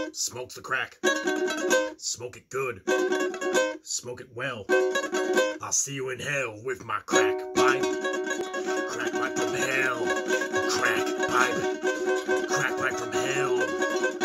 Smoke the crack. Smoke it good. Smoke it well. I'll see you in hell with my crack pipe. Crack pipe from hell. Crack pipe. Crack pipe from hell.